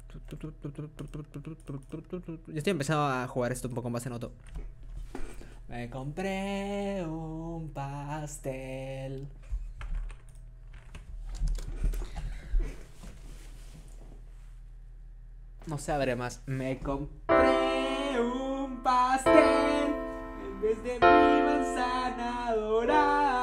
Yo estoy empezando a jugar esto un poco más en auto. Me compré un pastel. No se abre más. Me compré un pastel en vez de mi manzana dorada.